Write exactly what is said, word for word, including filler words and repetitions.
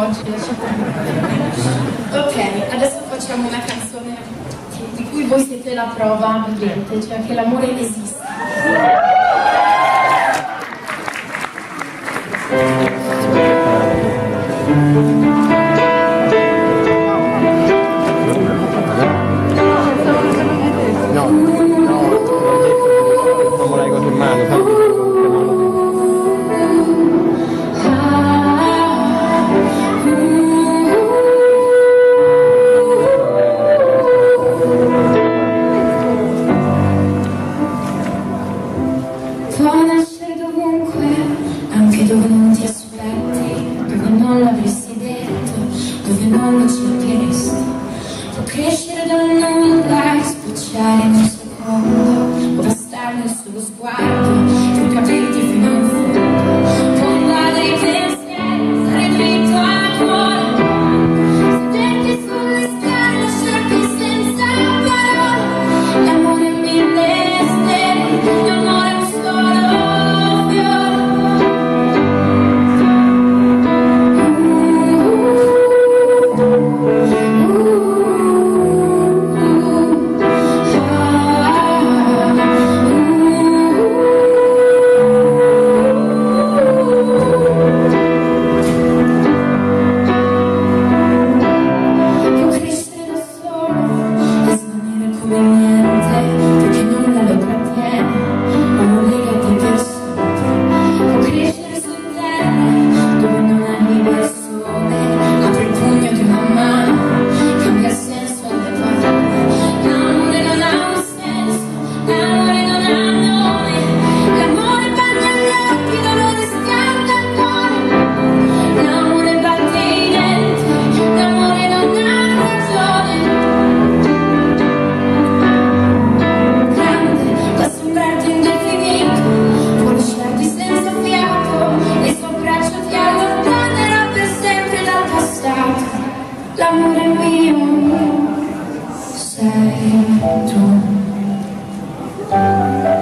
facile, ok, adesso facciamo una canzone di cui voi siete la prova vivente, cioè che l'amore esiste. No, no, facciamo le cose in mano. Può nascere dovunque, anche dove non ti aspetti, dove non l'avresti detto, dove non lo cercheresti. Può crescere da nulla e sbocciare in un secondo, o bastare nel solo sguardo, per capirti fino in fondo. Può invadere i pensieri, stare dritto al cuore, sederti sulle scale, lasciarti senza parole. L'amore è mille stelle, l'amore è un solo fiore. Può crescere da solo e svanire come niente, perché nulla lo trattiene, ma lo lega di per sempre. Può crescere su terra, dove non arriva il sole, apre il pugno di una mano, cambia senso alle parole. L'amore non ha un senso, l'amore non ha nome, l'amore bagna gli occhi, dolore scalda il cuore. L'amore batte i denti, l'amore non ha ragione. Grande, da sembrarti indefinito, può lasciarti senza fiato, le sue braccia ti allontanerà per sempre dal passato. L'amore mio sei tu.